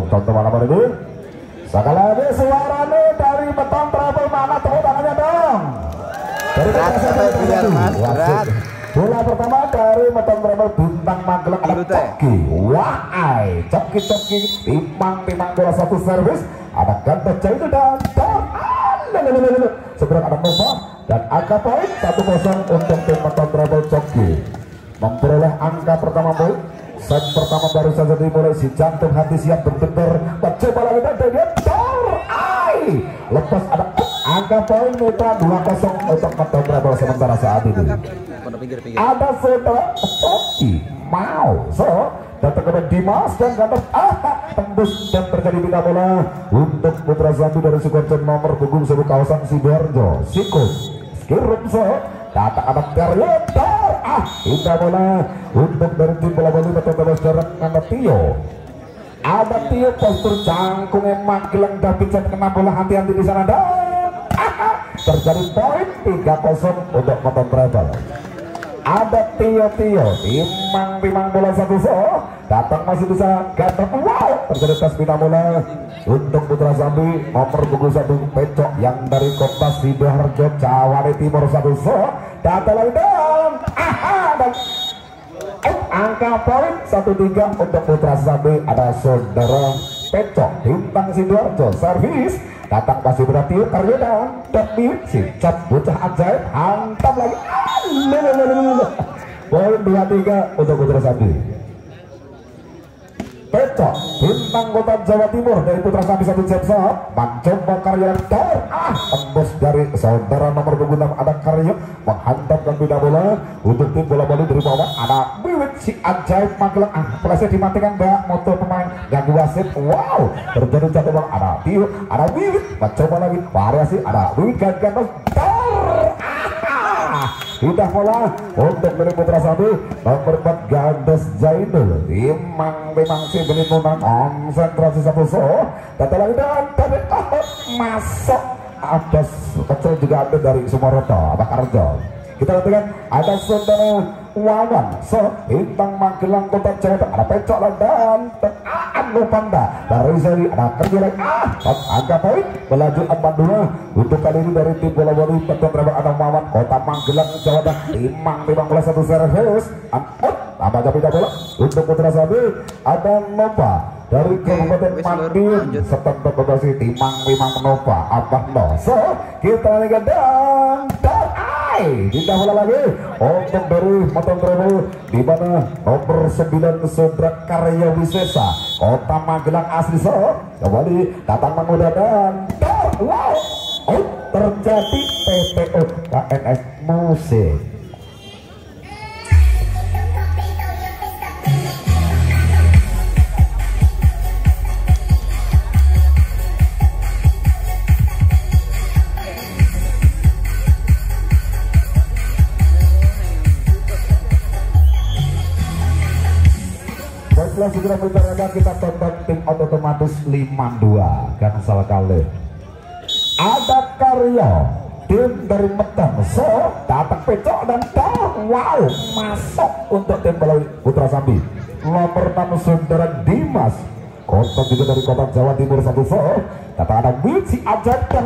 tonton malam ini. Sekali lagi suaranya dari Beton Travel, mana tepuk tangannya dong. Dari berat. Bola pertama dari Beton Travel Bintang Magelang ada Coki. Wahai Coki timang bola satu servis. Ada Ganto Jaidu dan segera ada Nova dan angka poin 1-0 untuk tim Beton Travel. Coki memperoleh angka pertama poin. Set pertama baru saja dimulai, si jantung hati siap berdebar. Coba lagi dan dia lepas ada angka poin mitra 2-0 untuk Beton Travel. Sementara saat ini ada saudara Coki mau datang ke Dimas dan Gatot tembus dan terjadi pindah bola untuk Putra Zambi dari Sukoharjo nomor punggung 1 kawasan Sidoarjo. Sikut Skirum datang ada Karyotar pindah bola untuk dari tim bola voli Beton Travel jarak dengan Tio. Ada Tio postur cangkungnya Magelang David kena bola hati-hati di sana dan terjadi poin 3-0 untuk Beton Travel. Ada Tio timang bola satu datang masih bisa Gatot. Wow, terjadi tes pindah bola untuk Putra Zambi nomor punggung 1 Pecok yang dari kota Sidoarjo Jawa Timur 1 datang lagi dan angka poin 1-3 untuk Putra Zambi. Ada saudara Pecok Bintang Sidoarjo servis datang kasih berarti Karyodan dan si cap bocah ajaib hantam lagi. Poin 2-3 untuk Putra Zambi. Pecok Bintang Kota Jawa Timur dari Putra Zambi 1 jam mencoba Karyodan tembus dari saudara nomor punggung 6 ada Karyo menghantamkan pindah bola untuk tim bola voli dari bawah. Ada Wiwit si ajaib Magelang flashnya dimatikan Mbak motor pemain ganggu wasit. Wow, terjadi jatuh bang. Ada Tio, ada Wiwit mencoba lagi variasi, ada Wiwit ganti pindah bola untuk dari Putra Zambi nomor 4 Gandes Zainul memang si beli menang konsentrasi 1 datang lagi dan masuk. Ada kecil juga ada dari Sumaroto Abak Arjo. Kita lihat ada saudara Wawan Bintang Magelang Kota Jawa Tengah ada Pecok dan Anu Panda dari seri ada Kerjilek angka poin melaju 4-2 untuk kali ini dari tim bola voli Beton Travel. Ada Wawan Kota Magelang Jawa Tengah timang bola 1 servis tambah pindah bola untuk Putra Zambi. Ada Nova dari Kabupaten Madiun serta Bekasi timang Nova Abah No. Kita lihat dan pindah bola lagi untuk dari Beton Travel di mana nomor 9 saudara Karya Wisesa Kota Magelang asli kembali datang mengudahkan wow terjadi PPO KNS Musik. Segera berada kita tonton tim otomatis 5-2 kan salah kali. Ada Karyo tim dari Medan datang Pecok dan wow masuk untuk tim bola Putra Zambi nomor 6 saudara Dimas Kota juga dari Kota Jawa Timur 1 datang ada Wici ajaib dan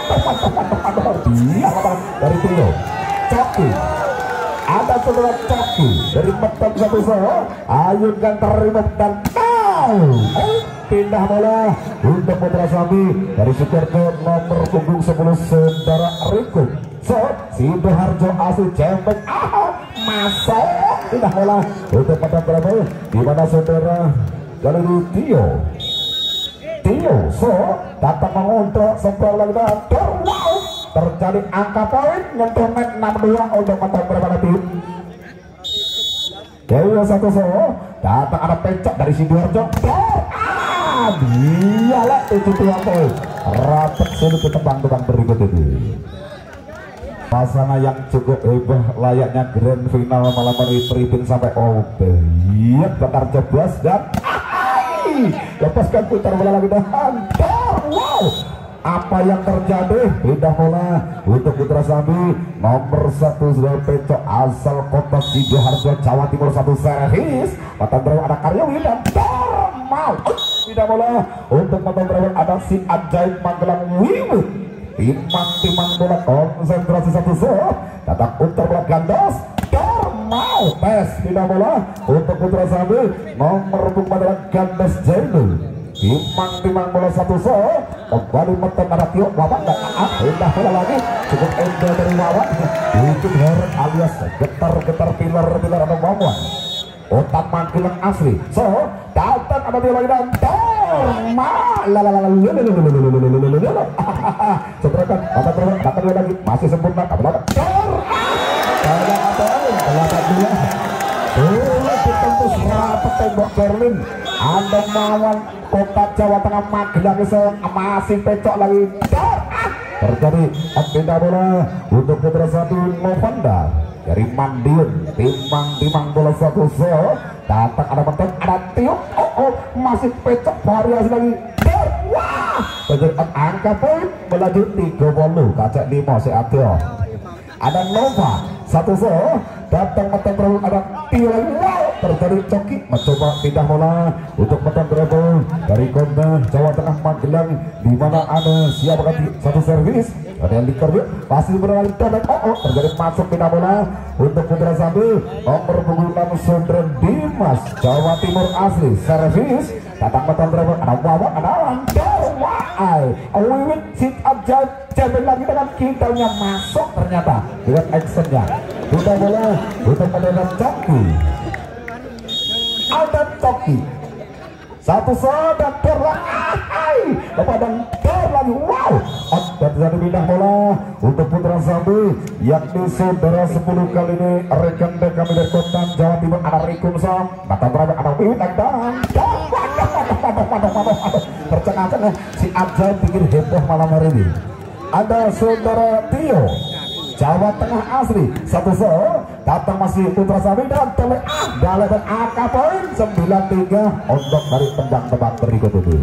dia dari Trio Coki. Ada saudara Coki dari Medan 1 ayunkan terima dan pindah bola untuk Putra Zambi dari Sukoharjo nomor punggung 10 saudara Riko Sidoarjo asli Cempeng masuk pindah bola untuk Beton Travel di mana saudara dari Tio datang mengontrol sebuah lagi dan wow terjadi angka poin nyentuh net 6-2 untuk Beton Travel tim. Dewa 1 datang ada Pecok dari Sidoarjo dialah itu poin rapat sulit tebang-tebang berikut ini. Pasangan yang cukup hebat layaknya grand final malam hari tripin sampai iya bakar jeblas dan lepaskan putar bola lagi dan wow apa yang terjadi pindah bola untuk Putra Zambi nomor 1 sudah Pecok asal Kota Sidoarjo Jawa Timur 1 servis Beton Travel ada Karyawi dan mau tidak bola untuk motor driver ada si ajaib Magelang Wiwit. Timang bola konsentrasi satu so datang putar bola gandos mau tes tidak bola untuk putra sambil nomor punggung adalah gandos Jainul. Timang bola satu so kembali metem ada Tio Wawan dan indah bola lagi cukup indah dari Wawan itu heret alias getar pilar ada Wawan otak Magelang asli so datang ada Tio lagi dan seteruskan datang dia lagi masih sempurna ditembus rapat tembok Berlin ada melawan kota Jawa Tengah Magelang masih pecok lagi terjadi pindah bola untuk putra satu Novanda dari Mandiun. Timang bola satu so datang ada mentok ada Tio masih pecok variasi lagi wah terjadi angka poin melaju 30 kaca 5 si Atio ada Nova satu so datang metem terlalu ada Tio wow terjadi Coki mencoba pindah bola untuk metem treble dari Konda Jawa Tengah Magelang di mana ada siapa satu servis ada yang dikerja pasti berlari terjadi masuk pindah bola untuk putra sambil nomor punggung 6 Sundra Dimas Jawa Timur asli servis datang metem treble ada Wawan ada Wiwit sit ajaib jalan lagi dengan kitanya masuk ternyata dengan actionnya sudah bola untuk mendadak Coki ada Coki satu soda terlahai kepada lagi wow dan jadi pindah bola untuk putra sambil yakni saudara 10 kali ini rekan kami dari kota Jawa Timur ada Rikum Sam datang berada ada Wiwit dan tercengang si ajaib bikin heboh malam hari ini ada saudara Tio Jawa Tengah asli satu so datang masih putra sambil dan Dale dan angka poin 93 untuk dari tembak-tembak berikut ini.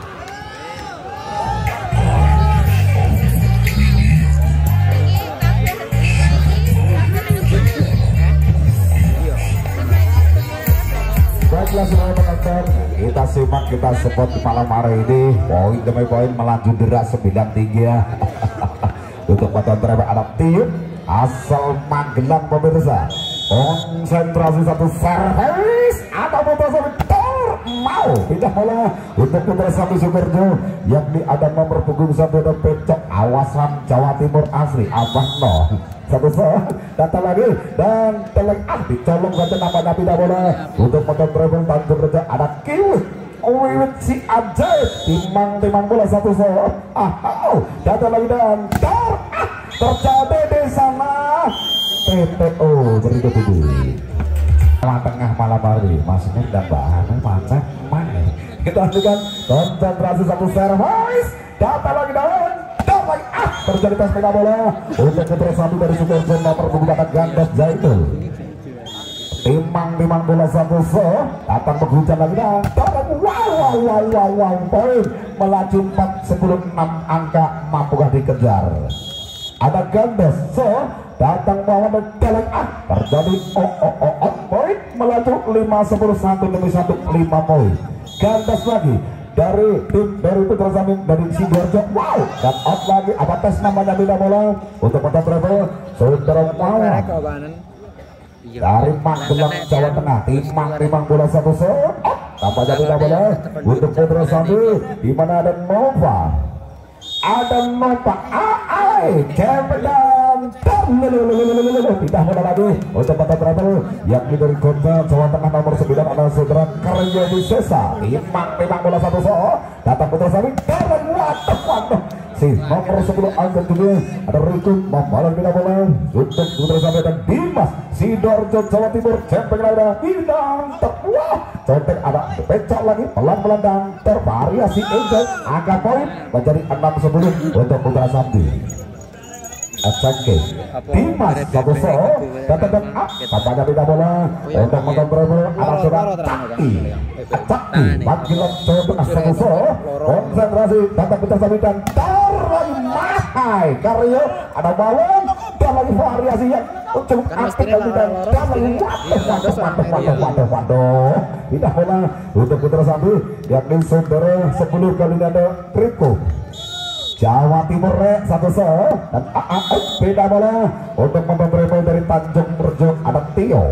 Baiklah semua penonton, kita simak kita support malam hari ini poin demi poin melaju deras 93 untuk motor driver ada Tio asal Magelang pemirsa konsentrasi satu servis ada motor mau pindah bola untuk putra sambil Sukerjo yakni ada nomor punggung satu dan pecok awasan Jawa Timur asli Abah No satu so datang lagi dan dicolong saja nama pindah bola untuk motor driver tanpa kerja ada Kiwit Wiwit si ajaib timang bola satu so datang lagi dan terjadi di sana TPO berikut ini tengah malam hari maksudnya dan bahannya macam main kita lanjutkan konsentrasi satu servis datang lagi dan lagi terjadi tes pindah bola untuk putra satu dari Sukerjo nomor menggunakan gandos Jainul. Timang bola satu so datang berhujan lagi dan wow poin melaju 4-10-6 angka mampukah dikejar ada gandos so datang melawan dan terjadi poin melaju 5-10-1 demi 1 5 poin gandos lagi dari putra sambil dari Sidoarjo wow dan out lagi apa tes namanya pindah bola untuk motor travel saudara Wawan dari Magelang Jawa Tengah timang bola satu so tanpa jadi bola untuk putra sambil di mana ada Nova pindah bola lagi untuk motor travel yakni dari kota Jawa Tengah nomor 9 ada saudara Karya Wisesa timang bola satu so datang putra sambil si nomor 10 angkat dunia ada Rikum membalas pindah bola untuk putra sambil dan Dimas Sidoarjo Jawa Timur cempeng ada bidang wah contek ada pecah lagi pelan-pelan dan tervariasi angkat angka poin menjadi 6-10 untuk putra sambil Acake Dimas satu so datang papanya pindah bola untuk motor driver ada saudara Caki Magelang Jawa Tengah satu so konsentrasi datang putra sambil dan lagi mahai Karyo ada bawang dan lagi variasi yang cukup apik dan waduh tidak bola untuk Putra Sambi yakni saudara 10 kali ada Triko Jawa Timur satu dan beda bola untuk memberi dari Tanjung Priok ada Tio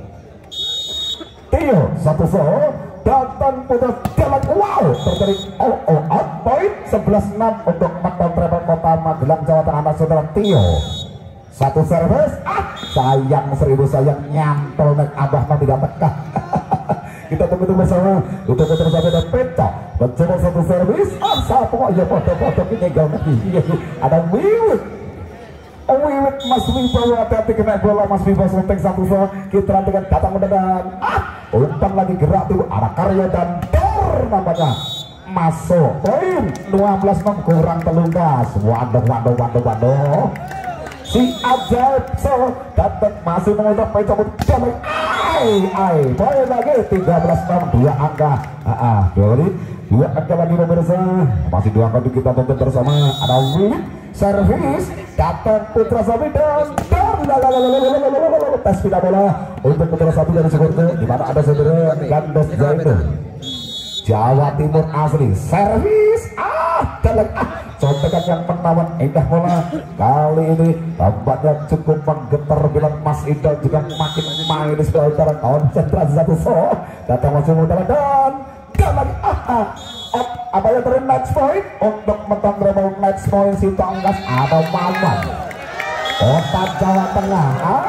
satu datang Putra jalan wow terjadi out point 11-6 untuk mantan treble Kota Magelang Jawa Tengah saudara Tio satu servis sayang 1000 sayang nyantol naik abah mah tidak tekah kita tunggu bersama untuk Putra Sambi dan Peta mencoba satu servis satu aja foto-foto ini ada Wiwit Mas Wibowo hati-hati kena bola Mas Wibowo sunting satu kita dengan datang mendadak umpan lagi gerak tuh ada Karya dan Dor namanya masuk poin 12-6 kurang telungkas waduh si ajaib datang masih mengutuk pencopot jalan poin lagi 13-6 dua angka dua angka lagi pemirsa masih dua angka kita tonton bersama ada Wiwit servis datang Putra Sambi dan tes pindah bola untuk Putra Sambi dari Sekurte di mana ada saudara Gandos Zainul Jawa Timur asli servis contekan yang menawan indah bola kali ini tampaknya cukup menggetar bila Mas Idol juga makin main di sebelah utara konsentrasi satu datang masuk utara dan lagi apa yang terjadi match point untuk menang treble match point si Tonggas ada Mamat Kota Jawa Tengah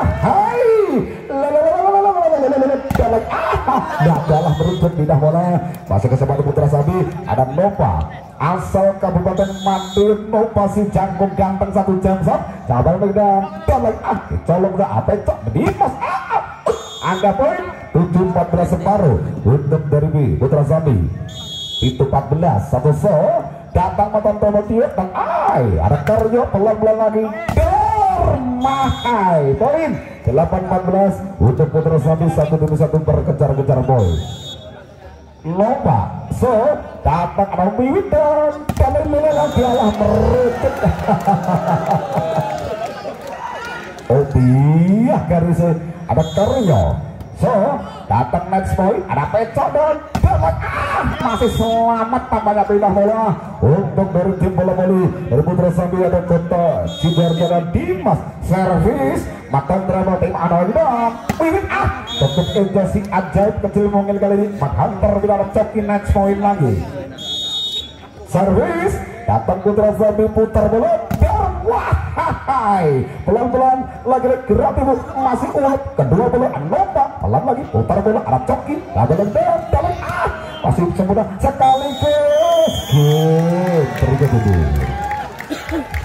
dalam beruntun pindah bola masuk ke sebelah Putra Sambi ada Nova asal Kabupaten Madiun Nova si jangkung ganteng satu jam sabar megang colong apa itu Dimas angka poin 7-14 separuh untuk dari Putra Sambi itu 14 satu datang matan Tomotiot dan ada Karyo pelan-pelan lagi Mahai poin 8-14 untuk Putra Sambi satu demi satu berkejar-kejar poin Nova datang ada Wiwit dan kalian lagi alah merukut dia garis ada Karyo datang next point ada Pecok dan masih selamat tampaknya pindah bola untuk dari tim bola voli dari Putra Sambi ada Kota Sidoarjo dan Dimas servis makan drama tim ada dan Wiwit tetap aja si ajaib kecil mungil kali ini menghantar bila coki next point lagi servis datang Putra Sambi putar bola dan pelan-pelan lagi gerak ibu masih ulet kedua bola Nova pelan lagi putar bola ada coki dalam masih semudah sekali ke terjadi